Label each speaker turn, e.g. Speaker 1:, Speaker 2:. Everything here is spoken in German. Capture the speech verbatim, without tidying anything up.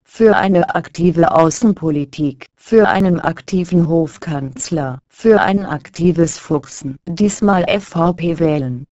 Speaker 1: für eine aktive Außenpolitik, für einen aktiven Hofkanzler, für ein aktives Fuchsen. Diesmal F V P wählen.